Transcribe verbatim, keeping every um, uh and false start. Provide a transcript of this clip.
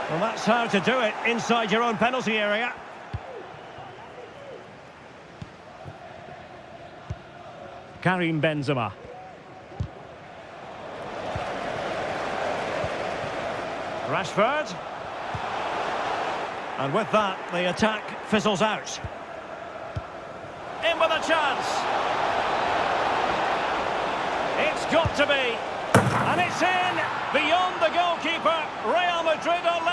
Well, that's how to do it inside your own penalty area. Karim Benzema. Rashford. And with that, the attack fizzles out. In with a chance. It's got to be. And it's in. Beyond the goalkeeper. Real Madrid are